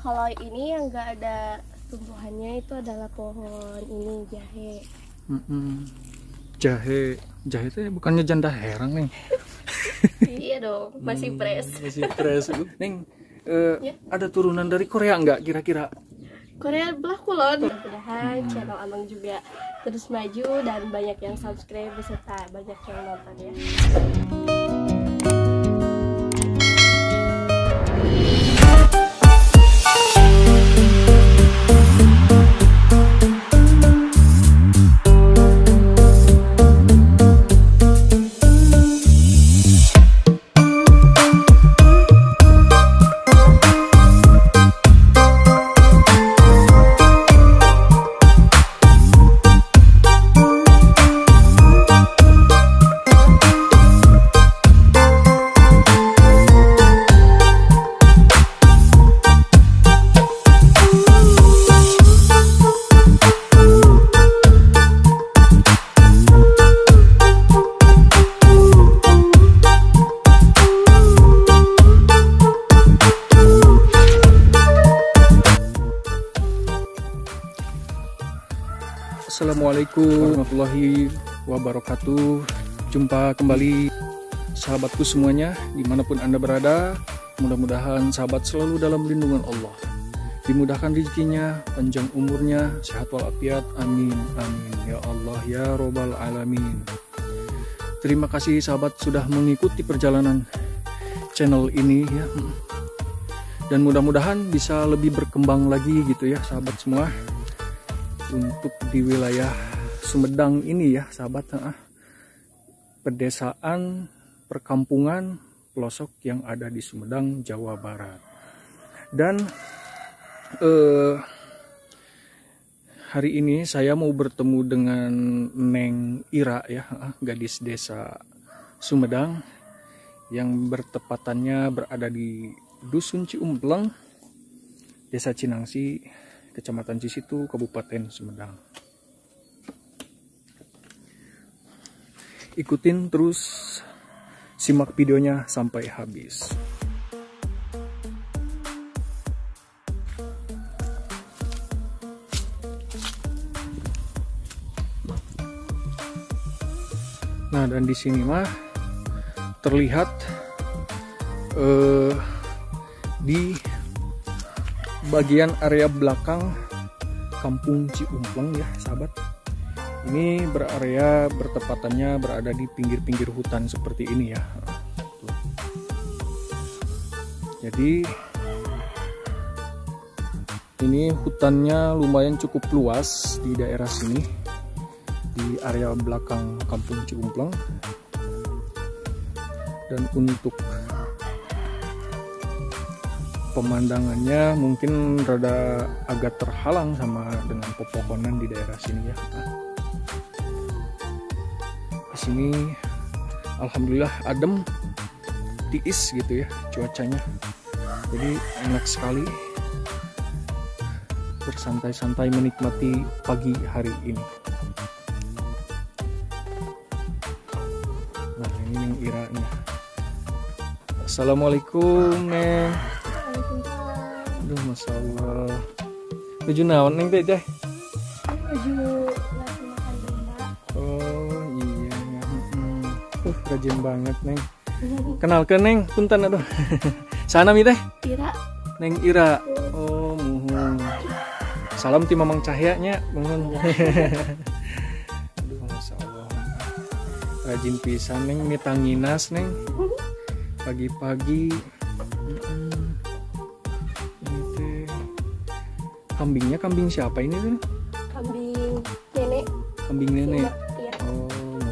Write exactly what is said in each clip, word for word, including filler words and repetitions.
Kalau ini yang nggak ada tumbuhannya itu adalah pohon ini jahe. Mm-mm. Jahe, jahe itu bukannya janda herang nih? Iya dong, masih fresh. Hmm, masih fresh. Neng, uh, Ya. ada turunan dari Korea nggak kira-kira? Korea belah kulon. Mudah-mudahan channel Amang juga terus maju dan banyak yang subscribe beserta banyak yang nonton ya. Assalamualaikum warahmatullahi wabarakatuh. Jumpa kembali sahabatku semuanya dimanapun anda berada. Mudah-mudahan sahabat selalu dalam lindungan Allah, dimudahkan rezekinya, panjang umurnya, sehat walafiat, amin amin ya Allah ya robbal alamin. Terima kasih sahabat sudah mengikuti perjalanan channel ini ya, dan mudah-mudahan bisa lebih berkembang lagi gitu ya sahabat semua. Untuk di wilayah Sumedang ini ya sahabat, ah, pedesaan, perkampungan, pelosok yang ada di Sumedang, Jawa Barat. Dan eh, hari ini saya mau bertemu dengan Neng Ira ya, ah, gadis desa Sumedang yang bertepatannya berada di Dusun Ciumpleng, Desa Cinangsi, Kecamatan Cisitu, Kabupaten Sumedang. Ikutin terus, simak videonya sampai habis. Nah, dan di sini mah terlihat eh, di bagian area belakang Kampung Ciumpleng ya sahabat. Ini berarea bertepatannya berada di pinggir-pinggir hutan seperti ini ya. Jadi ini hutannya lumayan cukup luas di daerah sini, di area belakang Kampung Ciumpleng. Dan untuk pemandangannya mungkin rada agak terhalang sama dengan pepohonan di daerah sini ya. Di sini alhamdulillah adem, tiis gitu ya cuacanya. Jadi enak sekali bersantai-santai menikmati pagi hari ini. Nah, ini Neng Ira nih. Assalamualaikum Neng. Aduh, masya Allah. Tuju naon Neng teh teh? Tuju ngasih makan domba. Oh iya, hmm. uh rajin banget Neng. Kenalkan Neng, punten aduh. Sana mi teh? Ira. Neng Ira. Oh muhun. Salam ti Mamang Cahya nya, muhun. Aduh, masya Allah. Rajin pisan Neng, mitanginas Neng. Pagi-pagi. Hmm. Kambingnya kambing siapa ini tuh? Kambing nenek. Kambing nenek. Iya. Oh.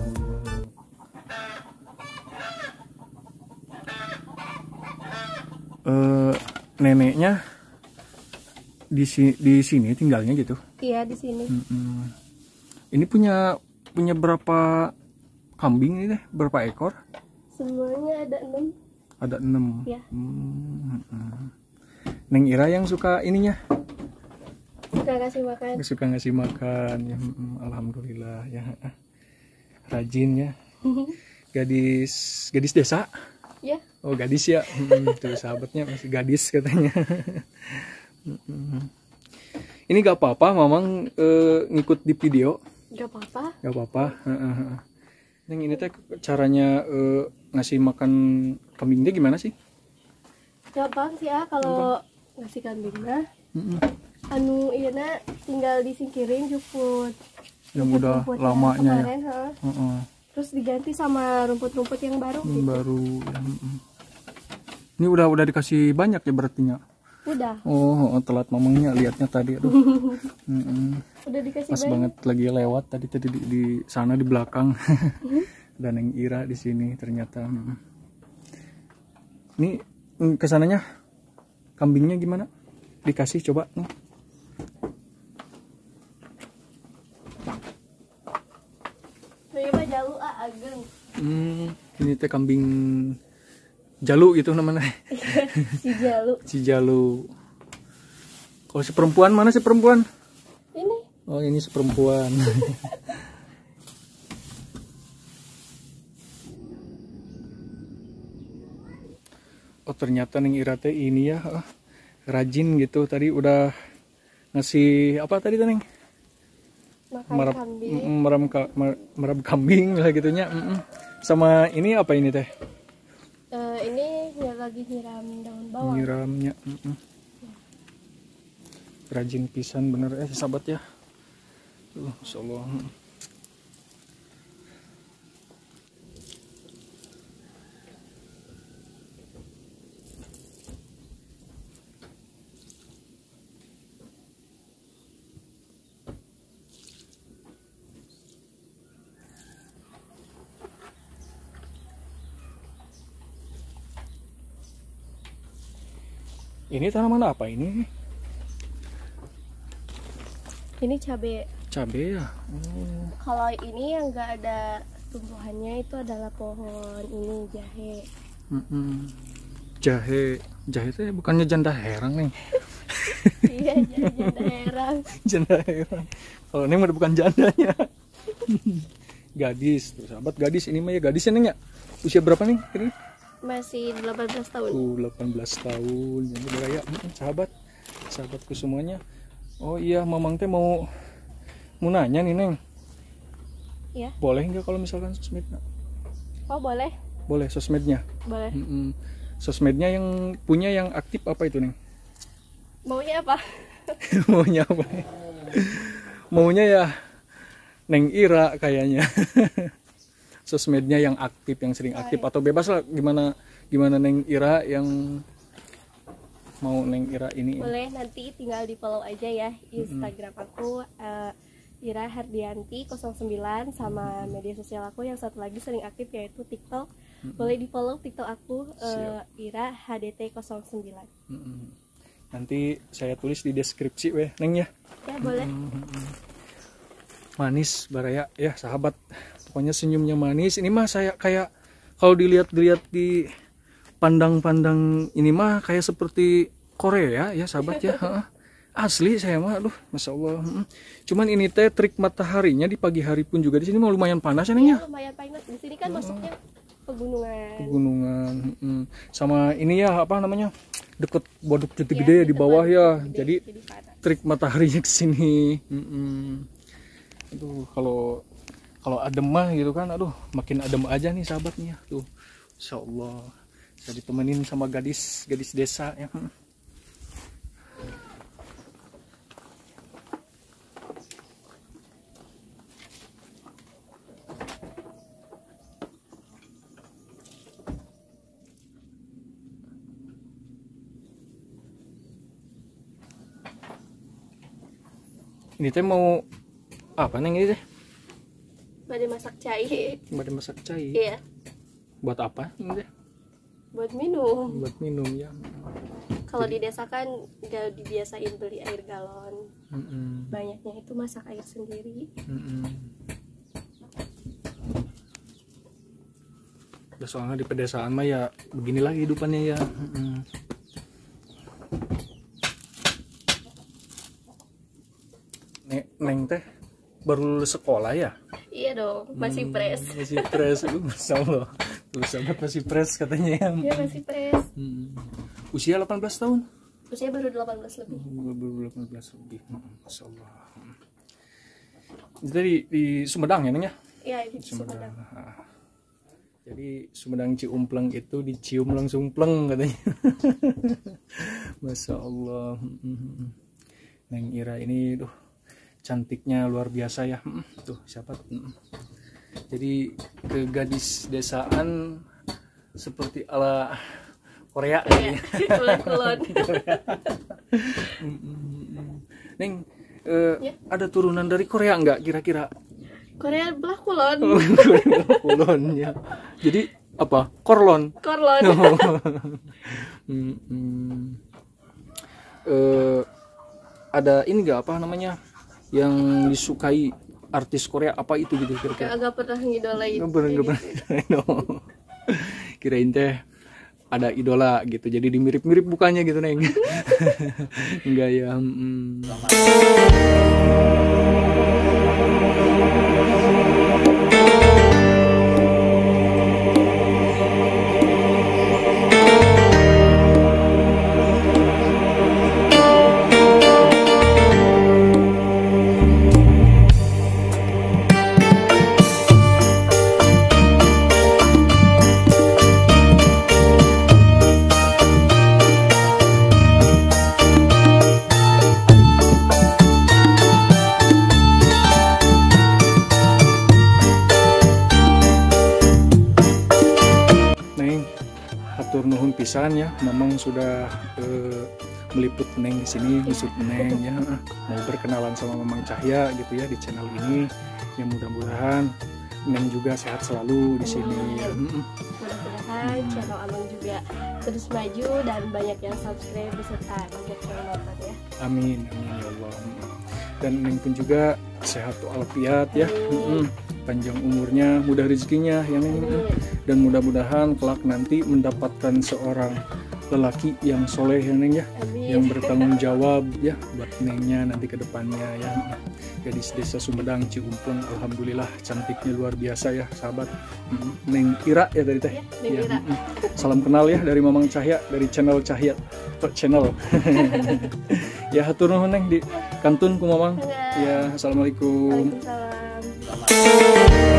Uh, neneknya di sini, di sini tinggalnya gitu. Iya di sini. Mm-mm. Ini punya punya berapa kambing ini teh? Berapa ekor? Semuanya ada enam. Ada enam. Ya. Hmm. Neng Ira yang suka ininya. Suka kasih makan. Suka ngasih makan ya. Alhamdulillah ya. Rajin ya. Gadis gadis desa. Ya. Oh gadis ya. Hmm, tuh sahabatnya masih gadis katanya. Mm-mm. Ini gak apa-apa Mamang eh, ngikut di video. Gak apa-apa. Gak apa-apa. Neng, ini teh caranya eh, ngasih makan kambingnya gimana sih? Gampang sih ya kalau ngasih kambing mah. Mm-mm. Anu iya na tinggal disingkirin juput. Yang udah rumput lamanya ya. kemarin, ha. Uh-uh. Terus diganti sama rumput-rumput yang baru. Yang gitu. baru. Mm-mm. Ini udah udah dikasih banyak ya berarti nya. Udah. Oh, telat Mamangnya liatnya tadi, aduh. Mm-mm. Udah dikasih Pas banyak. banget lagi lewat tadi tadi di, di sana di belakang. Dan yang Ira di sini ternyata. Mm. Ini mm, kesananya kambingnya gimana? Dikasih coba nih. Saya mah jalu ah ageng. Hmm, ini teh kambing jalu gitu namanya. Si jalu. Si jalu. Kalau si perempuan mana si perempuan? Ini. Oh, ini si perempuan. Oh, ternyata Neng Ira teh ini ya, ah, rajin gitu. Tadi udah ngasih apa tadi Neng? Makan Merap, kambing. mm, meram ka- mer- merap kambing lah gitunya. Mm-mm. Sama ini apa ini teh? Eh, ini ya lagi nyiram daun bawang. Nyiramnya. Mm-mm. Rajin pisan bener eh sahabat ya. Tuh, Masya Allah. Ini tanaman apa ini? Ini cabai. Cabe ya. Oh. Kalau ini yang enggak ada tumbuhannya itu adalah pohon ini jahe. Mm-mm. Jahe, jahe itu bukannya janda herang nih. Iya, janda herang. Janda herang. Kalau ini mah bukan jandanya. Gadis, tuh, sahabat gadis ini mah ya gadis ya. Usia berapa nih ini? Masih delapan belas tahun. Uh, delapan belas tahun. Jadi beraya, mm, sahabat, sahabatku semuanya. Oh iya, Mamang teh mau mau nanya nih Neng. Iya. Boleh nggak kalau misalkan sosmednya? Oh, boleh. Boleh sosmednya. Boleh. Mm-mm. Sosmednya yang punya yang aktif apa itu Neng? Maunya apa? Maunya apa? Maunya ya Neng Ira kayaknya. Sosmednya yang aktif, yang sering aktif atau bebas lah gimana gimana Neng Ira yang mau Neng Ira ini. Boleh, nanti tinggal di follow aja ya Instagram aku uh, Ira Hardianti nol sembilan sama media sosial aku yang satu lagi sering aktif yaitu TikTok. Boleh di follow TikTok aku uh, Ira H D T nol sembilan. Mm-mm. Nanti saya tulis di deskripsi weh Neng ya. Ya boleh. Manis Baraya ya sahabat, pokoknya senyumnya manis. Ini mah saya kayak kalau dilihat-lihat di pandang-pandang ini mah kayak seperti Korea ya sahabat ya. Asli saya mah aduh Masya Allah. Cuman ini teh trik mataharinya di pagi hari pun juga di sini mah lumayan panas ya Neng ya. Lumayan panas. Di sini kan masuknya pegunungan. Pegunungan. Mm. Sama ini ya apa namanya? Deket waduk Jati Gede ya, di bawah ya. Gede, jadi, jadi trik mataharinya ke sini. Mm-mm. Aduh kalau kalau adem mah gitu kan, aduh makin adem aja nih sahabatnya tuh. Insya Allah saya ditemenin sama gadis gadis desa ya. Ini teh mau apa Neng ini teh? Pada masak cai. Buat masak cai. Iya. Buat apa ini teh? Buat minum. Buat minum ya. Kalau di desa kan gak dibiasain beli air galon. Mm-mm. Banyaknya itu masak air sendiri. Mm-mm. Ya soalnya di pedesaan mah ya beginilah kehidupannya ya. Mm-mm. Neng teh baru lulus sekolah ya? Iya dong, masih Hmm, pres. Masih pres, uh, Masya Allah. Tuh sahabat masih pres katanya ya. Iya masih pres. Hmm. Usia delapan belas tahun? Usia baru delapan belas lebih. Baru delapan belas lebih. Masya Allah. Jadi di Sumedang ya, Neng ya? Iya, di Sumedang. Sumedang. Jadi Sumedang Ciumpleng itu dicium langsung pleng katanya. Masya Allah. Neng Ira ini tuh cantiknya luar biasa ya. Tuh siapa? Jadi ke gadis desaan seperti ala Korea. Iya, kulon. Neng, eh, ya? Ada turunan dari Korea nggak kira-kira? Korea belah kulon. Kulon ya. Jadi apa? Korlon. Korlon. hmm, hmm. Uh, ada ini nggak apa namanya yang disukai artis Korea apa itu gitu kira-kira? Agak pernah ngidolain. Nggak pernah, nggak pernah. No. Kirain teh ada idola gitu. Jadi dimirip-mirip bukannya gitu, Neng. Enggak ya. Hmm. Nuhun pisan ya, Mamang sudah eh, meliput Neng di sini, besut Neng ya, mau berkenalan sama Mamang Cahya gitu ya di channel ini. Yang mudah-mudahan Neng juga sehat selalu di sini. Ya. Mudah-mudahan channel Amang juga terus maju dan banyak yang subscribe beserta banyak yang nonton ya. Amin, amin ya Allah. Dan Neng pun juga sehat walafiat ya. Amin. Panjang umurnya, mudah rezekinya yang ini, dan mudah-mudahan kelak nanti mendapatkan seorang lelaki yang soleh ya Neng ya. Amin. Yang bertanggung jawab ya buat Nengnya nanti ke depannya ya. Gadis desa Sumedang Ciumpleng, alhamdulillah cantiknya luar biasa ya sahabat. Neng Ira ya tadi teh. Ya, ya. Salam kenal ya dari Mamang Cahya dari channel Cahya channel. Ya hatur nuhun Neng di kantun ku Mamang. Ya, assalamualaikum. Waalaikumsalam.